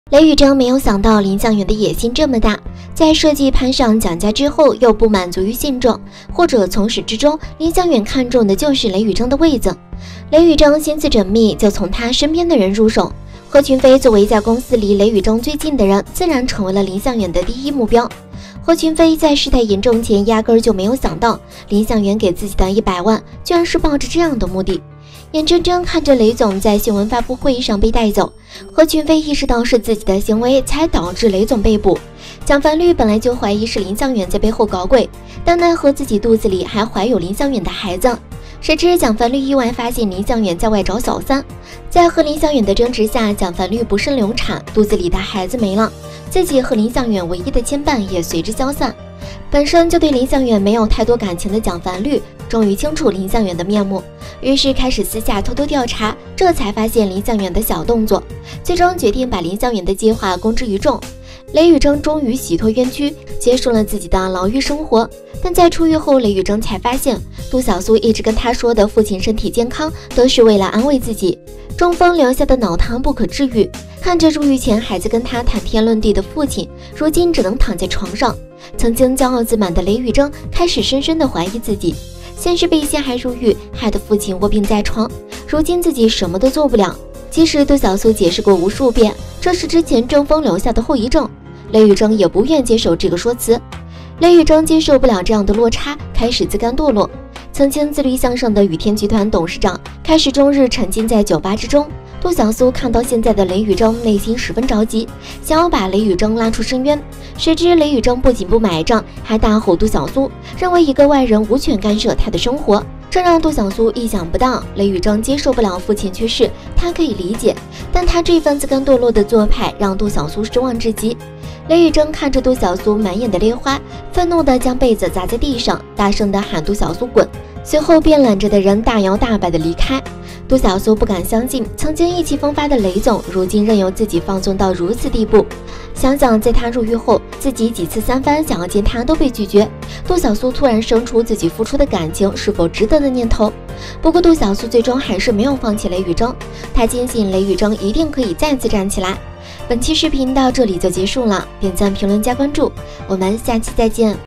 雷宇征没有想到林向远的野心这么大，在设计攀上蒋家之后，又不满足于现状，或者从始至终，林向远看中的就是雷宇征的位子。雷宇征心思缜密，就从他身边的人入手。贺群飞作为在公司离雷宇征最近的人，自然成为了林向远的第一目标。贺群飞在事态严重前，压根儿就没有想到林向远给自己的100万，居然是抱着这样的目的。眼睁睁看着雷总在新闻发布会上被带走，贺群飞意识到是自己的行为才导致雷总被捕。蒋凡绿本来就怀疑是林向远在背后搞鬼，但奈何自己肚子里还怀有林向远的孩子。谁知蒋凡绿意外发现林向远在外找小三，在和林向远的争执下，蒋凡绿不慎流产，肚子里的孩子没了，自己和林向远唯一的牵绊也随之消散。本身就对林向远没有太多感情的蒋凡绿，终于清楚林向远的面目，于是开始私下偷偷调查，这才发现林向远的小动作，最终决定把林向远的计划公之于众。雷宇征终于洗脱冤屈，结束了自己的牢狱生活。但在出狱后，雷宇征才发现，杜小苏一直跟他说的父亲身体健康，都是为了安慰自己。中风留下的脑瘫不可治愈，看着入狱前还在跟他谈天论地的父亲，如今只能躺在床上。曾经骄傲自满的雷宇征开始深深的怀疑自己，先是被陷害入狱，害得父亲卧病在床，如今自己什么都做不了。即使杜小苏解释过无数遍，这是之前中风留下的后遗症，雷宇征也不愿接受这个说辞。雷宇征接受不了这样的落差，开始自甘堕落。曾经自律向上的宇天集团董事长，开始终日沉浸在酒吧之中。杜小苏看到现在的雷宇征，内心十分着急，想要把雷宇征拉出深渊。谁知雷宇征不仅不买账，还大吼杜小苏，认为一个外人无权干涉他的生活。这让杜小苏意想不到，雷宇征接受不了父亲去世，他可以理解，但他这份自甘堕落的做派让杜小苏失望至极。雷宇征看着杜小苏满眼的泪花，愤怒地将被子砸在地上，大声地喊杜小苏滚，随后便揽着的人大摇大摆地离开。杜小苏不敢相信，曾经意气风发的雷总，如今任由自己放纵到如此地步。想想在他入狱后，自己几次三番想要见他都被拒绝，杜小苏突然生出自己付出的感情是否值得的念头。不过杜小苏最终还是没有放弃雷宇征，他坚信雷宇征一定可以再次站起来。本期视频到这里就结束了，点赞、评论、加关注，我们下期再见。